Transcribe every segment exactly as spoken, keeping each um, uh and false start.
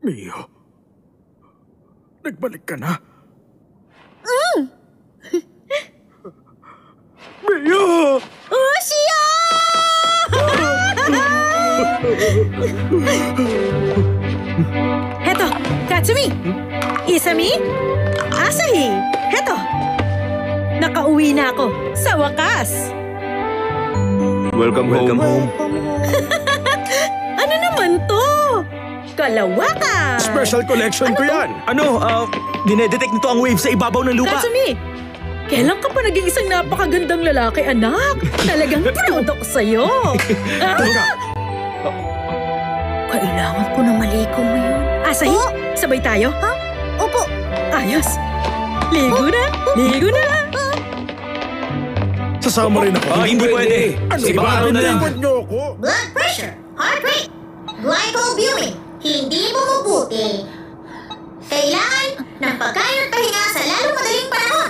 Mio, nagbalik ka na? Mm! Mio! Ushio! Heto, Katsumi! Isami! Asahi! Heto! Nakauwi na ako, sa wakas! Welcome, Welcome home. home. Ano naman to? Kalawakan! Special collection ano ko yan! Ano, uh, dinedetect nito ang wave sa ibabaw ng lupa. Katsumi! Kailan ka pa naging isang napakagandang lalaki, anak? Talagang proud ako sa'yo! Ah! Kailangan ko na maligo ngayon. Asahi, oh? Sabay tayo? Ha? Opo. Ayos. Ligo na, ligo na. Sasama rin ako. Ah, hindi pwede. Ano si ibang araw na lang. Niyo ako? Blood pressure, heart rate, glycobumin, hindi bumubuti. Kailangan ng pagkain at pahinga sa lalong madaling panahon.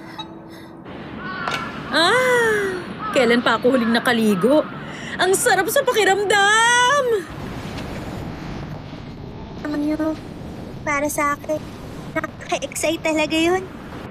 Ah, kailan pa ako huling nakaligo? Ang sarap sa pakiramdam! Naman yun, para sa akin, nakaka-excite talaga yun.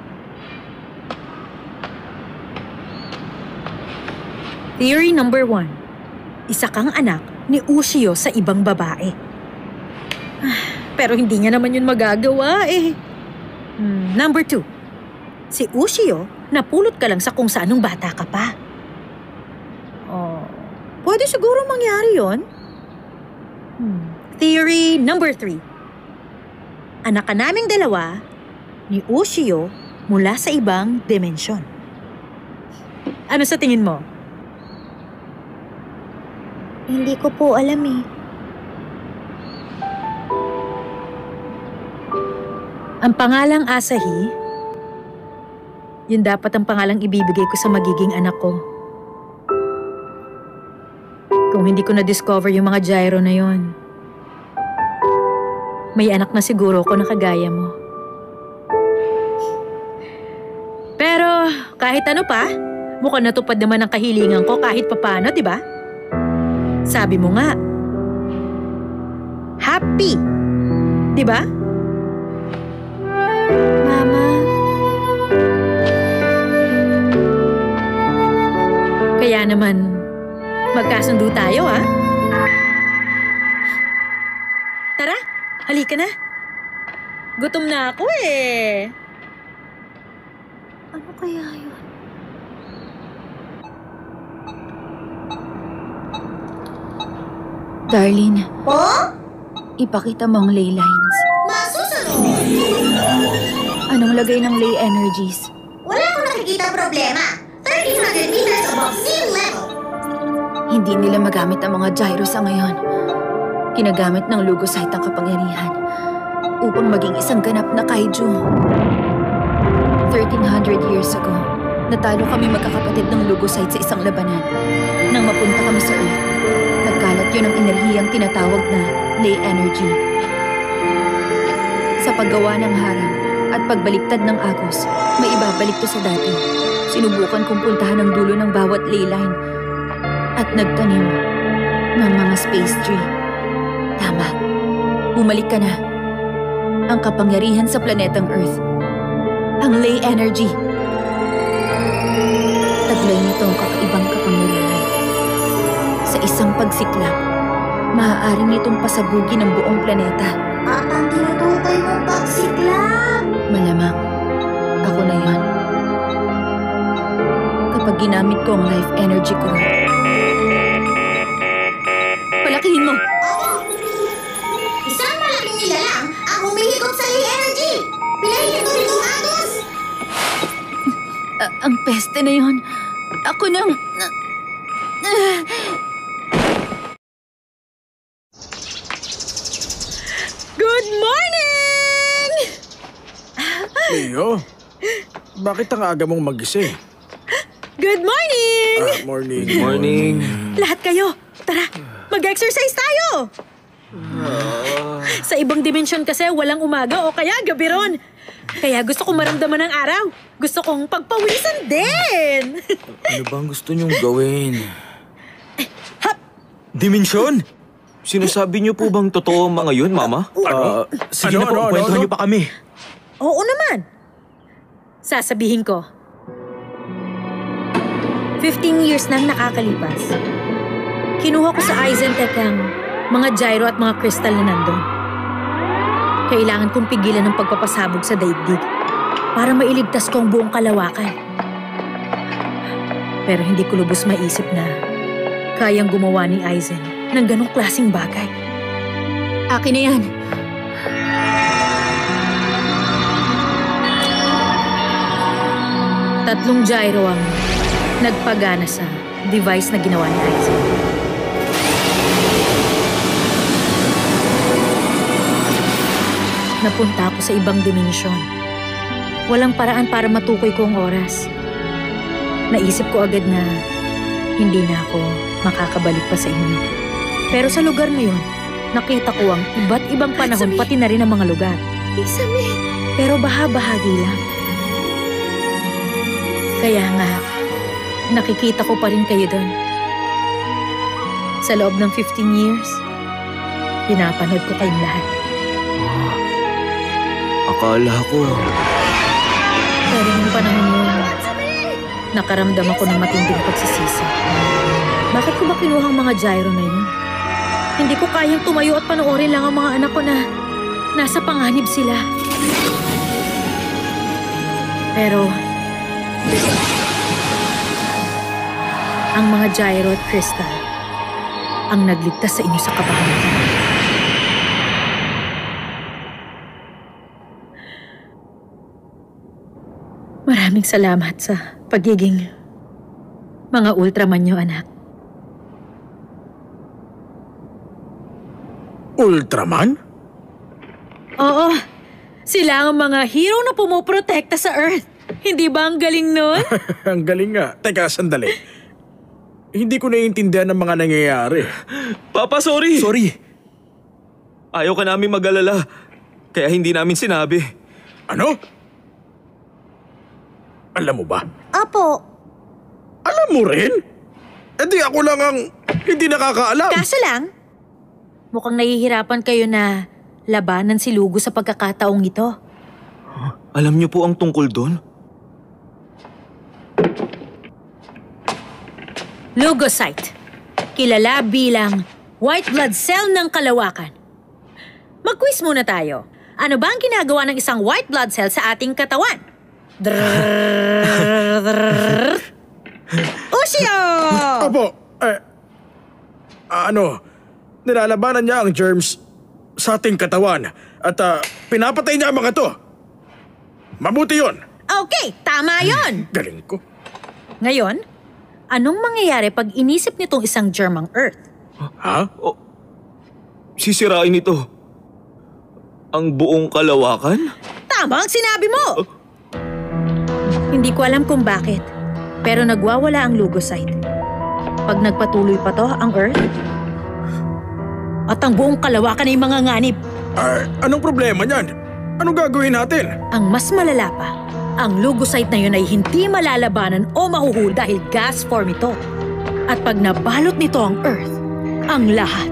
Theory number one. Isa kang anak ni Ushio sa ibang babae. Ah, pero hindi niya naman yun magagawa eh. Hmm, number two. Si Ushio, napulot ka lang sa kung saanong bata ka pa. Oh, pwede siguro mangyari yun. Hmm. Theory number three. Anak ka naming dalawa ni Ushio mula sa ibang dimensyon. Ano sa tingin mo? Hindi ko po alam eh. Ang pangalang Asahi, yun dapat ang pangalang ibibigay ko sa magiging anak ko. Kung hindi ko na-discover yung mga gyro na yon, may anak na siguro ko na kagaya mo. Pero kahit ano pa, mukhang natupad naman ang kahilingan ko kahit papano, di ba? Sabi mo nga, happy, di ba? Mama. Kaya naman, magkasundo tayo, ha? Tara, halika na. Gutom na ako, eh. Ano kaya yun? Darlene, Po? ipakita mo ang ley lines. Masusunod. Anong lagay ng ley energies? Wala akong nakikita problema. thirteen hundred meters above sea level. Hindi nila magamit ang mga gyro sa ngayon. Kinagamit ng Lugosite ang kapangyarihan upang maging isang ganap na kaiju. thirteen hundred years ago, natalo kami magkakapatid ng Lugosite sa isang labanan. Nang mapunta kami sa Earth, nagkalat yun ang enerhiyang tinatawag na ley energy. Sa paggawa ng harang at pagbaliktad ng agos, may ibabalik to sa dati. Sinubukan kong puntahan ang dulo ng bawat ley line at nagtanim ng mga space tree. Tama, bumalik ka na. Ang kapangyarihan sa planetang Earth, ang ley energy. Taglay nito ang kakaibang kapangyarihan. Sa isang pagsiklap, maaari nitong pasabugin ang buong planeta. At ang tinutukoy mong pagsiklap. Malamang, ako na yan. Kapag ginamit ko ang life energy ko, palakihin mo! Isang malaking nilalang ang humihigop sa ley energy. Pilahin ko rin ang agos. A- ang peste na yon. Ako nang... Good morning! Mio, bakit ang aga mong magising? Good morning! Ah, morning. Good morning. Lahat kayo, tara, mag-exercise tayo! Sa ibang dimensyon kasi walang umaga o kaya gabi ron. Kaya gusto kong maramdaman ng araw. Gusto kong pagpawisan din. Ano bang gusto niyong gawin? Hap! Dimensyon? Sinasabi niyo po bang totoo ang mga yun, Mama? Ano? Sige Ano, na po, ano, ano, kwentuhan ano? niyo pa kami. Oo naman. Sasabihin ko. Fifteen years nang nakakalipas. Kinuha ko sa Izentec ang mga gyro at mga crystal na nandun. Kailangan kong pigilan ng pagpapasabog sa daigdig para mailigtas ko ang buong kalawakan. Pero hindi ko lubos maisip na kayang gumawa ni Aizen ng ganong klaseng bagay. Akin na yan. Tatlong gyro ang nagpagana sa device na ginawa ni Aizen. Napunta ako sa ibang dimensyon. Walang paraan para matukoy ko ang oras. Naisip ko agad na hindi na ako makakabalik pa sa inyo. Pero sa lugar na yun, nakita ko ang iba't ibang panahon, Hatsumi. pati na rin ang mga lugar. Isame. Pero baha-bahagi lang. Kaya nga, nakikita ko pa rin kayo doon. Sa loob ng fifteen years, pinapanood ko kayong lahat. Ah, akala ko. Pero yung panahon yun, nakaramdam ako ng matinding pagsisisi. Bakit ko ba kinuha ang mga gyro na yun? Hindi ko kayang tumayo at panoorin lang ang mga anak ko na nasa panganib sila. Pero, ang mga gyro at crystal ang nagligtas sa inyo sa kabanalan. Maraming salamat sa pagiging mga Ultraman nyo, anak. Ultraman? Oo, sila ang mga hero na pumuprotekta sa Earth. Hindi ba ang galing nun? Ang galing nga. Teka, sandali. Hindi ko naiintindihan ang mga nangyayari. Papa, sorry! Sorry. Ayaw ka namin mag-alala. Kaya hindi namin sinabi. Ano? Alam mo ba? Opo. Alam mo rin? Eh di ako lang ang hindi nakakaalam. Kaso lang, mukhang nahihirapan kayo na labanan si Lugo sa pagkakataong ito. Alam niyo po ang tungkol doon? Leukocyte, kilala bilang white blood cell ng kalawakan. Mag-quiz muna tayo. Ano ba ang ginagawa ng isang white blood cell sa ating katawan? Drrrr, drrrr. Ushio! Opo, eh, ano, nilalabanan niya ang germs sa ating katawan at ah, pinapatay niya ang mga to. Mabuti yun. Okay, tama yon. Galing ko. Ngayon, anong mangyayari pag inisip nitong isang germ ang Earth? Ha? O, sisirain ito. Ang buong kalawakan? Tama ang sinabi mo! Hindi ko alam kung bakit, pero nagwawala ang leukocyte. Pag nagpatuloy pa to ang Earth, at ang buong kalawakan ay mga nganib. Ah, anong problema niyan? Anong gagawin natin? Ang mas malala pa, ang leukocyte na yun ay hindi malalabanan o mahuhul dahil gas form ito. At pag nabalot nito ang Earth, ang lahat,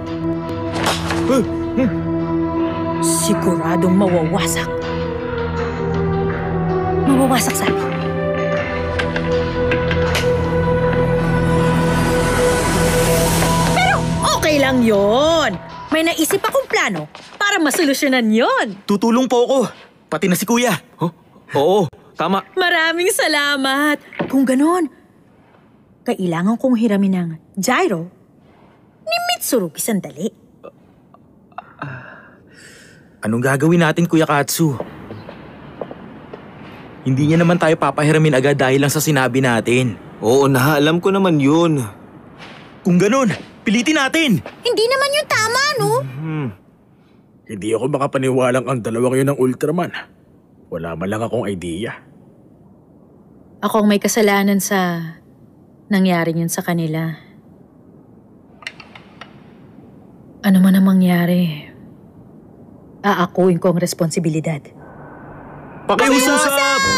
siguradong mawawasak. Mawawasak sa atin. Pero okay lang yon. May naisip akong plano para masolusyonan yon. Tutulong po ako. Pati na si Kuya. Huh? Oo, tama. Maraming salamat. Kung ganon, kailangan kong hiramin ng gyro ni Mitsurugi sandali. Anong gagawin natin, Kuya Katsu? Hindi niya naman tayo papahiramin agad dahil lang sa sinabi natin. Oo na, alam ko naman yun. Kung ganun, pilitin natin! Hindi naman yung tama, no? Hmm. Hindi ako makapaniwalang ang dalawang yun ng Ultraman. Wala man lang akong idea. Ako ang may kasalanan sa nangyari yun sa kanila. Ano man ang mangyari, aakuin ko ang responsibilidad. Pakiusap!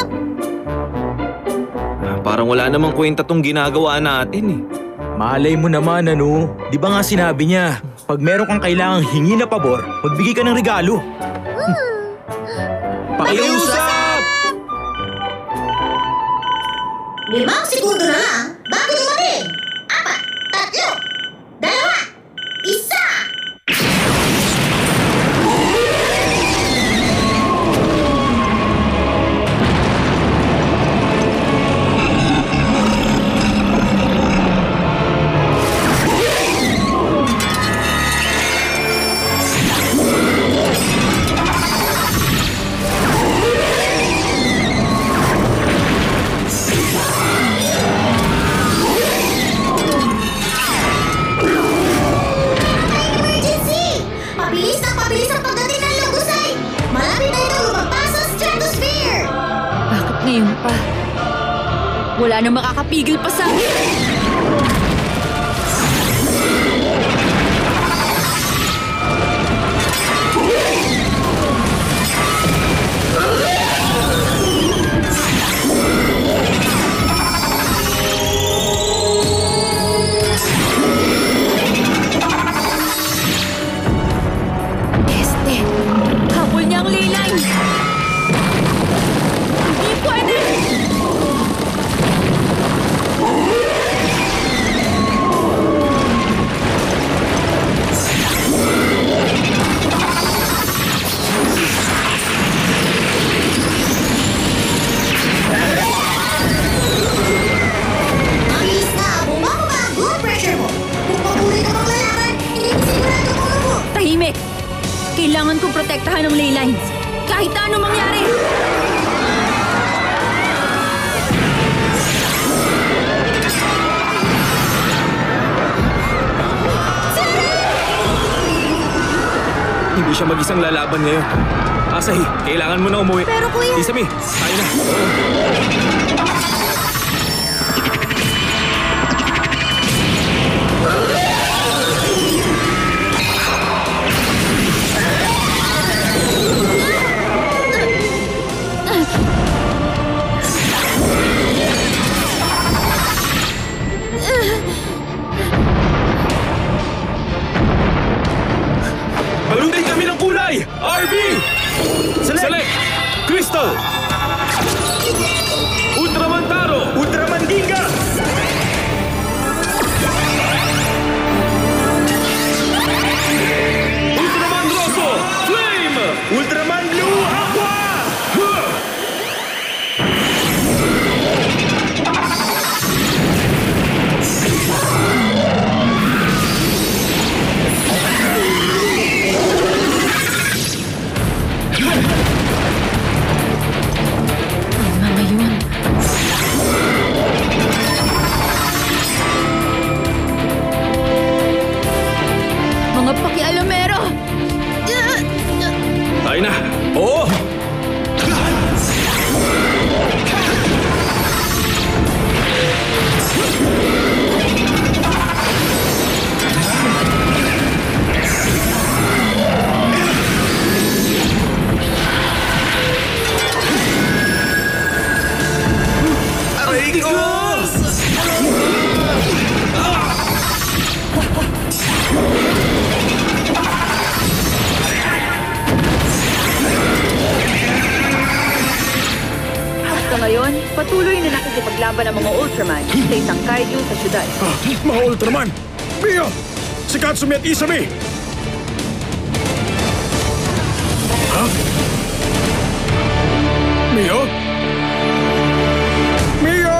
Ah, parang wala namang kwenta tong ginagawa natin eh. Malay mo naman ano, di ba nga sinabi niya, Pag meron kang kailangang hingi na pabor, magbigay ka ng regalo. Pakiusap! Limang segundo na lang bago dumating. Apat, tatlo, dalawa, isa! Ngayon pa. Wala nang makakapigil pa sa akin. Este, habol niya ang leyline. Hindi pwede! Mabilis na! Bumababa ang blood pressure mo! Kung patuloy ka maglalaban, hindi sigurado mo mo! Tahimik! Kailangan kong protektahan ang ley lines. Kahit ano mangyari! Hindi siya mag-isang lalaban ngayon. Asahi, kailangan mo na umuwi. Pero kuya... Isami, tayo na. Balutin kami ng kulay! R B! Select! Select! Crystal! Ultraman Taro! Ultraman Ginga! Ultraman Rosso! Flame! Ultraman Blue Aqua! Huh! Mga yun. Mga pakialamero! Tayo na! Oo! Aray ko! Hanggang ngayon, patuloy na nakikipaglaban ang mga Ultraman sa isang kaiju sa syudad. Ah, mga Ultraman! Mio! Si Katsumi at Isami! Ha? Mio? Mio!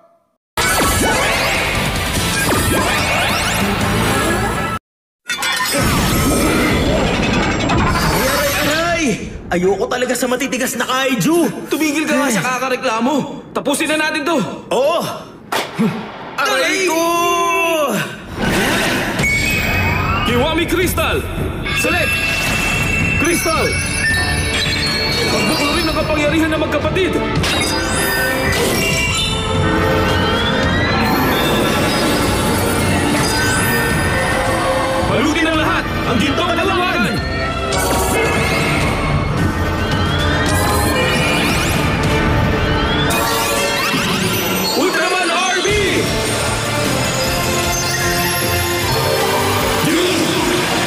Aray! Ayoko talaga sa matitigas na kaiju! Tumigil ka nga sa kakareklamo! Tapusin na natin to! Oo! Aray ko! Kiwami Crystal! Select! Crystal! Pagbukulo rin ang kapangyarihan ng magkapatid! Balutin ang lahat! Ang gintong kalawakan! Ultraman R B!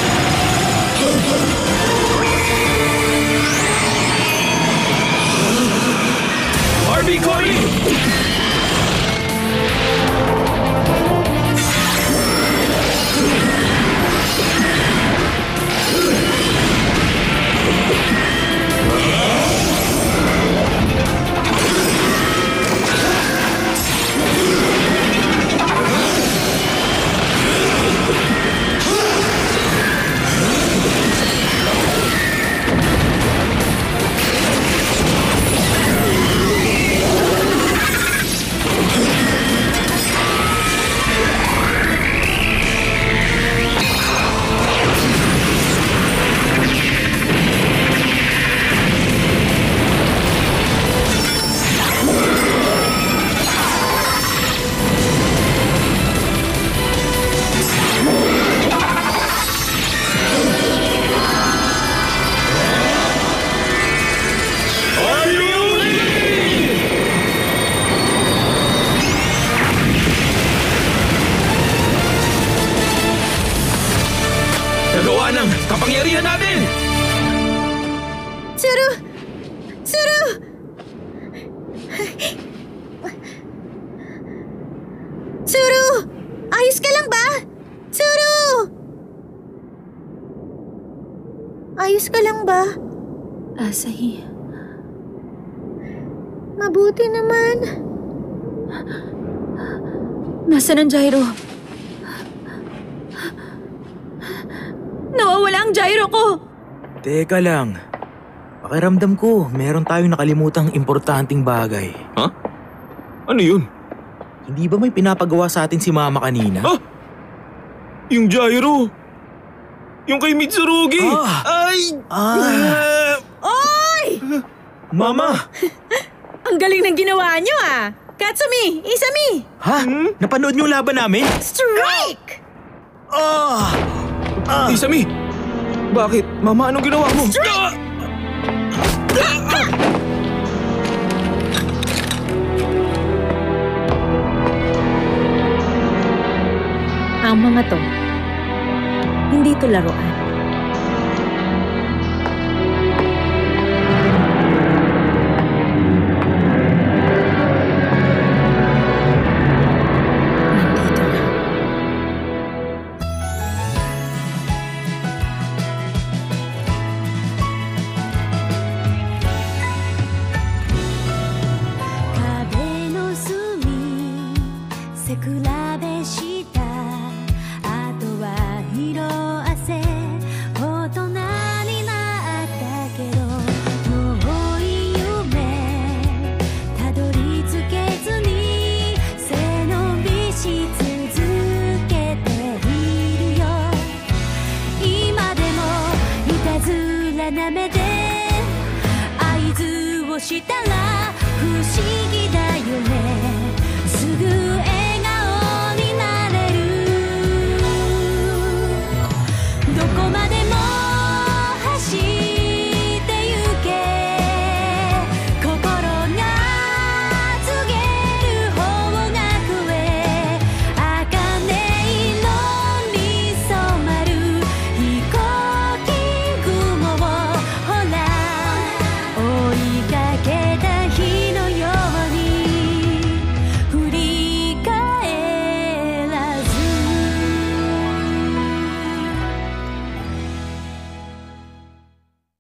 kapangyarihan natin! Tsuru! Tsuru! Tsuru! Ayos ka lang ba? Tsuru! Ayos ka lang ba? Asahi, Mabuti naman. nasaan ang gyro? Nawawala ang gyro ko! Teka lang. Pakiramdam ko, meron tayong nakalimutang importanteng bagay. Ha? Ano yun? Hindi ba may pinapagawa sa atin si Mama kanina? Ah! Yung gyro! Yung kay Mitsurugi! Ah! Ay! Ah! Oy! Mama! Ang galing ng ginawa niyo ah! Katsumi! Isami! Ha? Napanood niyo yung laban namin? Strike! Ah! Ah! Isami! Bakit? Mama, anong ginawa mo? Ah! Ang mga to, hindi to laruan. Nandito na. na目で合図をしたら不思議だよね